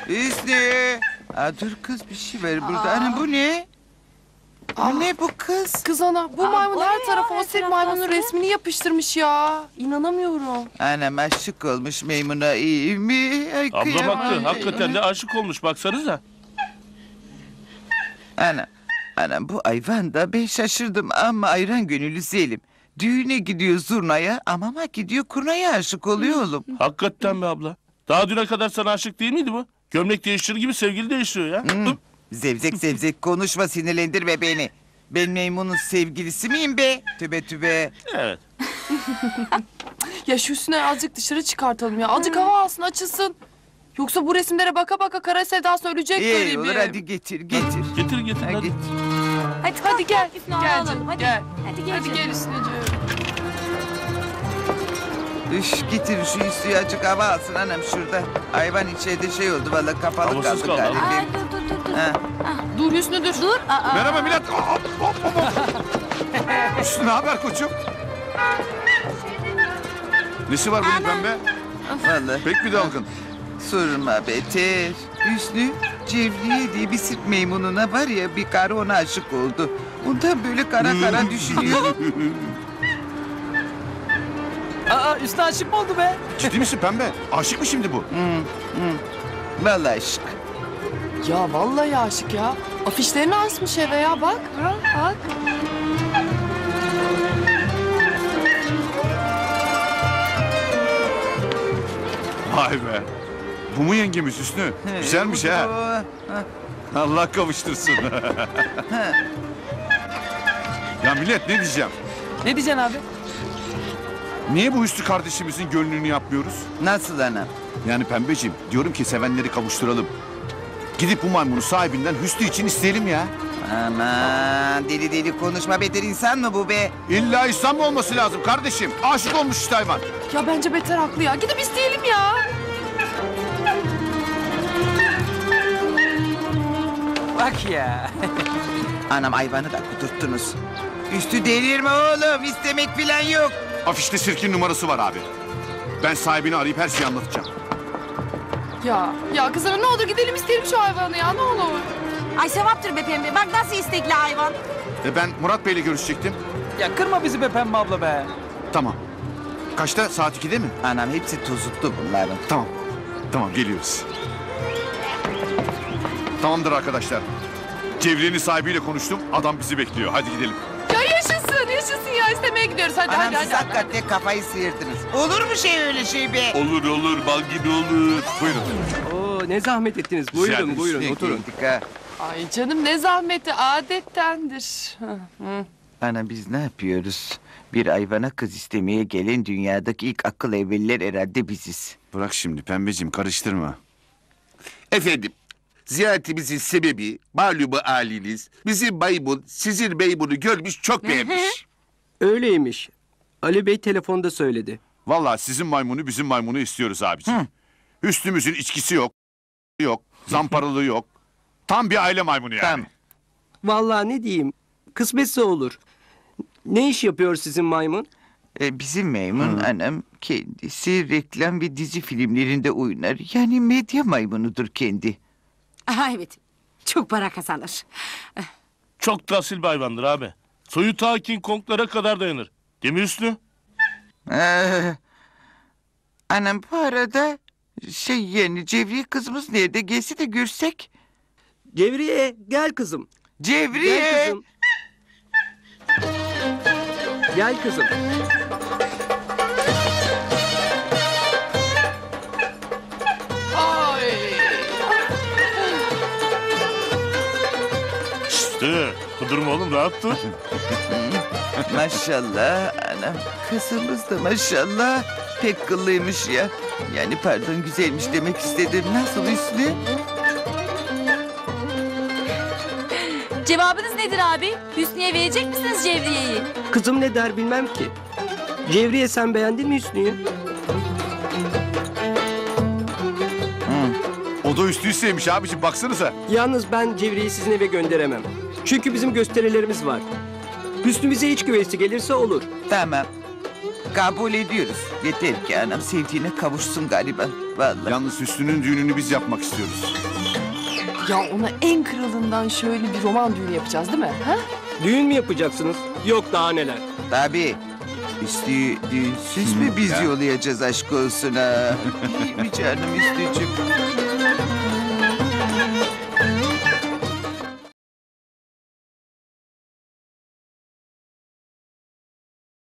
Hüsnü. Dur kız bir şey ver burada. Ana bu ne? Bu ne bu kız? Kız ana bu maymun her tarafa o sirk maymunun resmini yapıştırmış ya. İnanamıyorum. Anam aşık olmuş Meymuna iyi mi? Ay, Ablam kıyamam. haklı. Hakikaten de aşık olmuş baksanıza. Anam bu hayvan da ben şaşırdım ama ayran gönüllü Selim. Düğüne gidiyor zurnaya ama gidiyor kurnaya aşık oluyor oğlum. Hakikaten be abla. Daha düne kadar sana aşık değil miydi bu? Gömlek değiştirir gibi sevgili değiştiriyor ya. Hı? Zevzek konuşma sinirlendirme beni. Ben Meymun'un sevgilisi miyim be? Tübe tübe. Evet. Ya şu Hüsnü'yü azıcık dışarı çıkartalım ya. Azıcık hava alsın açılsın. Yoksa bu resimlere baka baka kara sevdası ölecek İyi garibim. olur hadi getir. Getir Ha, hadi. getir. Hadi gel. Hüsnü, Gel alalım, canım hadi. gel. Hadi gel. Hadi gel Hüsnü'cüğüm. Getir şu üstü açık hava alsın anam şurada. Hayvan içeride şey oldu vallahi kapalı Havasız kaldı kaldı, galiba. Ay, dur. Ha. Dur Hüsnü dur. Dur. Merhaba millet. Hop. Üstü ne haber koçum? Nesi var bunun pembe? Vallahi Pek bir dalgın. sorma beter. Hüsnü Cevriye diye bir sirk meymununa var ya bir karı ona aşık oldu. Ondan böyle kara düşünüyor. Üstüne aşık mı oldu be? Ciddi misin pembe? Aşık mı şimdi bu? Vallahi aşk. Ya vallahi aşık ya. Afişlerini asmış eve ya bak. Ha, bak. Vay be. Bu mu yengemiz Hüsnü? Güzelmiş ha. Allah kavuştursun. Ya millet ne diyeceğim? Ne diyeceksin abi? Niye bu Hüsnü kardeşimizin gönlünü yapmıyoruz? Nasıl anam? Yani pembeciğim diyorum ki sevenleri kavuşturalım. Gidip bu maymunu sahibinden Hüsnü için isteyelim ya. Aman deli konuşma beter insan mı bu be? İlla İslam mı olması lazım kardeşim? Aşık olmuş işte hayvan. Ya bence Beter haklı ya. Gidip isteyelim ya. Bak ya. Anam hayvanı da kudurttunuz. Üstü delirme oğlum istemek falan yok. Afişte sirkin numarası var abi. Ben sahibini arayıp her şeyi anlatacağım. Ya kızım ne olur gidelim isteyelim şu hayvanı ya ne olur. Ay sevaptır be pembe. Bak nasıl istekli hayvan. Ben Murat Bey'le görüşecektim. Ya kırma bizi be Pembe abla be. Tamam. Kaçta? Saat 2'de mi? Anam hepsi tozuttu bunların. Tamam. Tamam geliyoruz. Tamamdır arkadaşlar. Cevriye'nin sahibiyle konuştum. Adam bizi bekliyor. Hadi gidelim. Ya yaşasın ya istemeye gidiyoruz hadi Anam hadi. siz hakikaten kafayı sıyırdınız. Olur mu öyle şey be? Olur bal gibi olur. Buyurun. Oo ne zahmet ettiniz. Rica ederiz. Buyurun oturun. Geldik ha. Ay canım ne zahmeti adettendir. Ana biz ne yapıyoruz? Bir hayvana kız istemeye gelen dünyadaki ilk akıl evveliler herhalde biziz. Bırak şimdi pembeciğim karıştırma. Efendim, ziyaretimizin sebebi malumu haliniz. Bizim maymun sizin meymunu görmüş çok beğenmiş. Öyleymiş. Ali Bey telefonda söyledi. Vallahi sizin maymunu bizim maymunu istiyoruz abiciğim. Hüsnümüzün içkisi yok, zamparalığı yok. Tam bir aile maymunu yani. Tamam. Vallahi ne diyeyim? Kısmetse olur. Ne iş yapıyor sizin maymun? Bizim Maymun anam kendisi reklam ve dizi filmlerinde oynar. Yani medya maymunudur kendi. Aha evet. Çok para kazanır. Çok da asil bir hayvandır abi. Soyu ta King Kong'lara kadar dayanır. Değil mi Hüsnü? Anam bu arada yani Cevriye kızımız nerede? Gelse de görsek. Cevriye gel kızım. Cevriye! Gel kızım. Gel kızım. Ay. İşte. Kudurma oğlum rahat dur. Maşallah anam. Kızımız da maşallah pek kıllıymış ya. Yani pardon güzelmiş demek istedim. Nasıl Hüsnü? Cevabınız nedir abi? Hüsnü'ye verecek misiniz Cevriye'yi? Kızım ne der bilmem ki. Cevriye sen beğendin mi Hüsnü'yü? O da Hüsnü'yü sevmiş abiciğim baksanıza. Yalnız ben Cevriye'yi sizin eve gönderemem. Çünkü bizim gösterilerimiz var. Hüsnü bize iç güveysi gelirse olur. Tamam. kabul ediyoruz. Yeter ki anam sevdiğine kavuşsun galiba. Vallahi. Yalnız Hüsnü'nün düğününü biz yapmak istiyoruz. Ya ona en kralından şöyle bir roman düğünü yapacağız değil mi? Ha? Düğün mü yapacaksınız? Yok daha neler. Tabii. Üstü düğünsüz mü biz ya. yollayacağız aşk olsun ha? İyi mi canım Üstücüğüm?